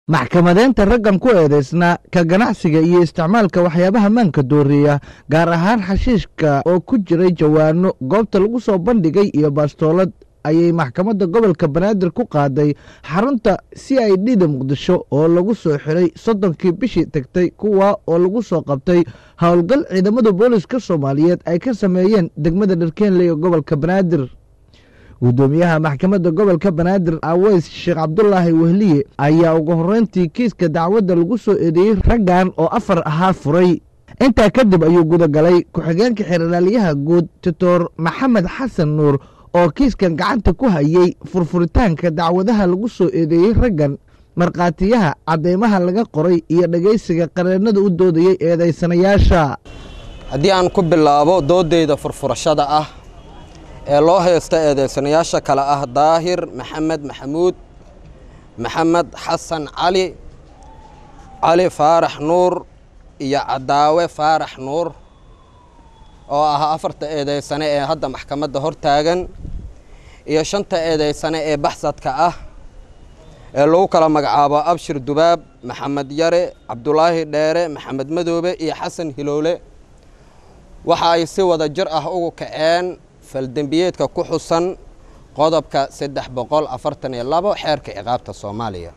maxkamadeynta raggan ku eedeysna ka ganacsiga iyo isticmaalka waxyaabaha maanka dooriya gaar ahaan xashiishka oo ku jiray jawaano goobta lagu soo bandhigay iyo baastoolad ayay maxkamadda gobolka banaadir ku qaaday xarunta CID Muqdisho oo lagu soo xiray 30kii bishii tagtay kuwa oo lagu soo qabtay howlgal ciidamada booliska Soomaaliyeed ay ka sameeyeen degmada Dharkeenley ee gobolka Banaadir. gudoomiyaha maxkamadda gobolka Banaadir Aweys Sheekh Cabdullaahi Wehliye ayaa ugu horeyntii kiiska dacwadda lagu soo eedeeyay raggan oo 4 ahaa furay. intaa kadib ayuu gudagalay ku-xigeenka xeerlaaliyaha guud Dr. Maxamed Xasan Nuur oo kiiskan gacanta ku hayay furfuritaanka dacwadaha lagu soo eedeeyay raggan, marqaatiyaha cadeymaha laga qoray iyo dhageysiga qareennada u doodayay eedeysanayaasha. haddii aan ku bilaabo doodeyda furfurashada ah ee loo haysta eedeysanayaasha kala ah Daahir Maxamed Maxamuud, Maxamed Xasan Cali, Cali Faarax Nuur iyo Cadaawe Faarax Nuur oo ah 4 eedeysane ee hadda maxkamadda hor taagan iyo 5 eedeysane ee baxsadka ah ee lagu kala magacaabo Abshir Dubaab, Maxamed Yare, Cabdulaahi Dheere, Maxamed Madoobe iyo Xasan Hiloole waxa ay si wada jir ah ugu kaceen faldambiyeedka ku xusan qodobka 342 xeerka ciqaabta Soomaaliya.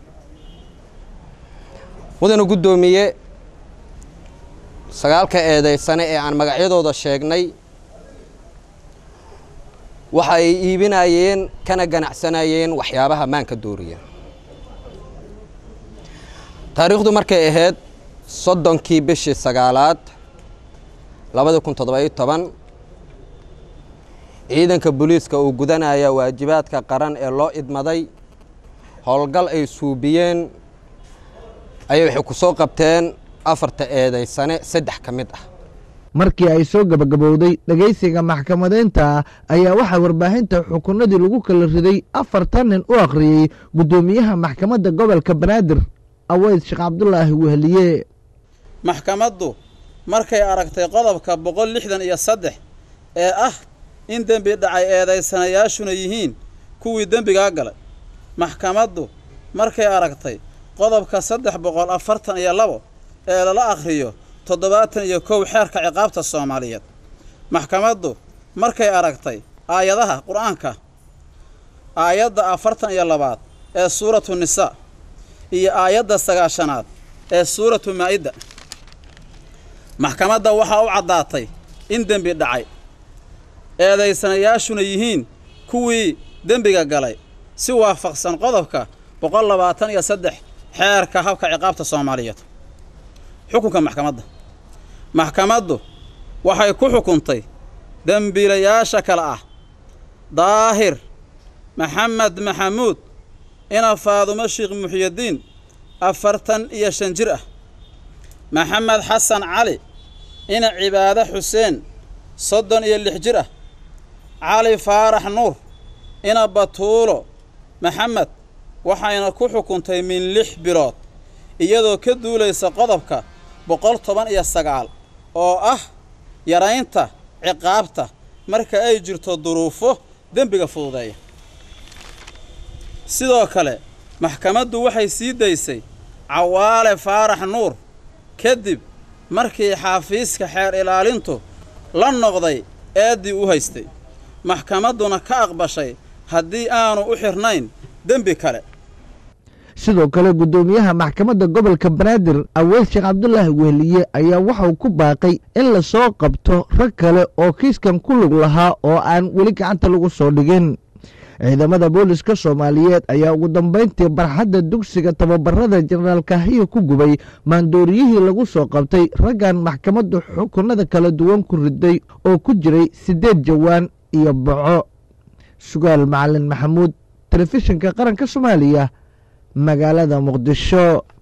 mudane gudoomiye 9 eedeysane ee aan magacyadooda sheegnay waxa ay iibinayeen kana ganacsanayeen waxyaabaha maanka dooriya. taariikhdu markay ahayd 30kii bishii 9aad 2017 ciidanka booliiska uu gudanaya waajibaadka qaran ee loo idmaday howlgal ay suubiyeen ayay waxay ku soo qabteen 4 eedeysane 3 ka mid ah. markii ay soo gabagabowday dhageysiga maxkamadeynta ayaa waxa warbaahinta xukunnadii lagu kala riday 4 nin u akhriyay gudoomiyaha maxkamadda gobolka Banaadir Aweys Sheekh Cabdullaahi Wehliye. maxkamaddu markay aragtay qodobka 163 ee ah in dambi dhacay eedeysanayaashuna yihiin kuwii dambiga galay. maxkamaddu markay aragtay qodobka 342 ee la akhriyo 71 xeerka ciqaabta Soomaaliyeed. maxkamaddu markay aragtay aayadaha Qur'aanka aayadda 42 ee suuratu Nisaa iyo aayadda 9aad ee suuratu Maa'ida. maxkamadda waxa u cadaatay in dambi dhacay eedeysanayaashuna yihiin kuwii dambiga galay si waafaqsan qodobka 123 xeerka habka ciqaabta Soomaaliyeed. xukunka maxkamadda maxkamaddu waxay ku xukuntay dambiilayaasha kala ah Daahir Maxamed Maxamuud ina Faadumo Sheekh Muxyidiin 45 jir ah, Maxamed Xasan Cali ina Cibaado Xuseen 36 jir ah, Cali Faarax Nuur ina Batuulo Maxamed waxayna ku xukuntay min 6 bilood iyadoo ka duulaysa qodobka 119 oo ah yaraynta ciqaabta marka ay jirto duruufo dambiga fududeeya. sidoo kale maxkamaddu waxay sii daysay Cawaale Faarax Nuur kadib markii xafiiska xeer ilaalintu la noqday eedii u haystay. maxkamadduna ka aqbashay haddii aanu u xirnayn dambi kale. sidoo kale gudoomiyaha maxkamadda gobolka Banaadir Aweys Sheekh Cabdullaahi Wehliye ayaa waxa ku baaqay in la soo qabto rag kale oo kiiskan ku lug lahaa oo aan weli gacanta lagu soo dhigin. ciidamada booliska Soomaaliyeed ayaa ugu dambeyntii barxadda dugsiga tababarada Jeneraal Kahiye ku gubay maandooriyihii lagu soo qabtay raggan maxkamaddu xukunnada kala duwan ku riday oo ku jiray 8 jawaan iyo baco. Sugaal Macalin Maxamuud, telefishinka qaranka Soomaaliya, magaalada Muqdisho.